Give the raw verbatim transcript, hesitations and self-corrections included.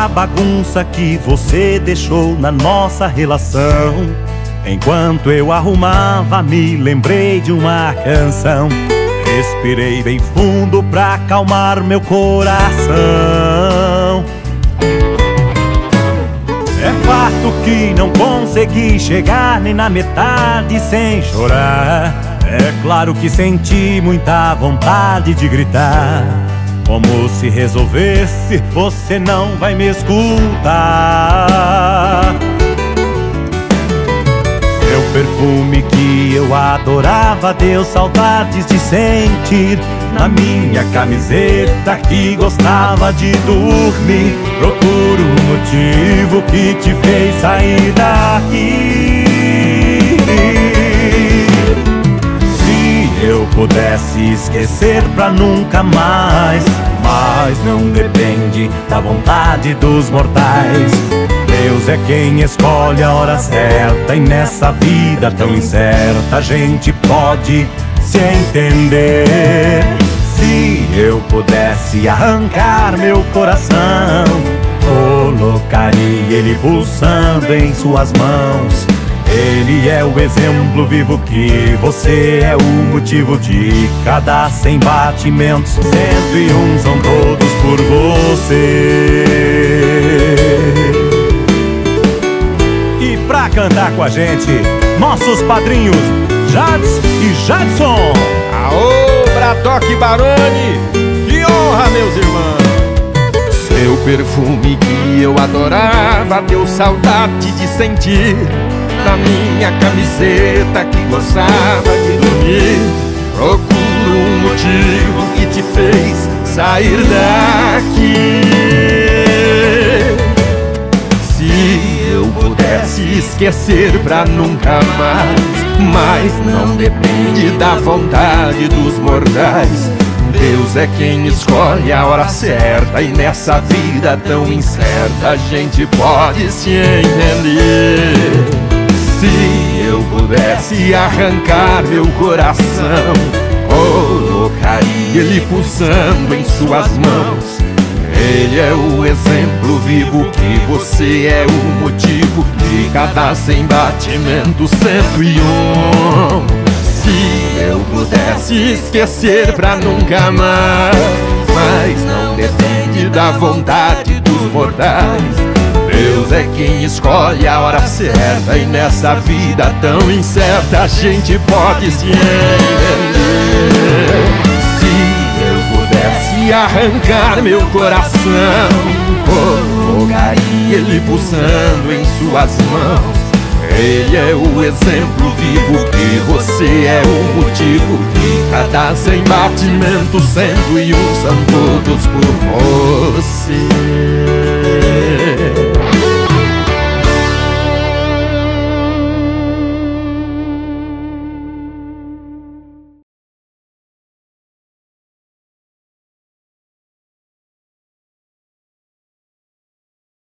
bagunça que você deixou na nossa relação. Enquanto eu arrumava, me lembrei de uma canção. Respirei bem fundo pra acalmar meu coração. É fato que não consegui chegar nem na metade sem chorar. É claro que senti muita vontade de gritar. Como se resolvesse, você não vai me escutar. Seu perfume que eu adorava deu saudades de sentir. Na minha camiseta que gostava de dormir. Procuro um motivo que te fez sair daqui. Se eu pudesse esquecer pra nunca mais, mas não depende da vontade dos mortais. Deus é quem escolhe a hora certa, e nessa vida tão incerta a gente pode se entender. Se eu pudesse arrancar meu coração, colocaria ele pulsando em suas mãos. Ele é o exemplo vivo que você é o motivo de cada cem batimentos. Cento e um são todos por você. E pra cantar com a gente, nossos padrinhos Jads e Jadson. Aô, Bradock Baroni, que honra, meus irmãos. Seu perfume que eu adorava deu saudade de sentir. Na minha camiseta que gostava de dormir. Procuro um motivo que te fez sair daqui. Se eu pudesse esquecer pra nunca mais, mas não depende da vontade dos mortais. Deus é quem escolhe a hora certa, e nessa vida tão incerta a gente pode se entender. Se eu pudesse arrancar meu coração, colocaria ele pulsando em suas mãos. Ele é o exemplo vivo que você é o motivo de cada cem batimentos, cento e um. Se eu pudesse esquecer pra nunca mais, mas não depende da vontade dos mortais. Deus é quem escolhe a hora certa, e nessa vida tão incerta a gente pode se entender. Se eu pudesse arrancar meu coração, colocaria ele pulsando em suas mãos. Ele é o exemplo vivo que você é o motivo de cada cem batimentos, cento e um são todos por você.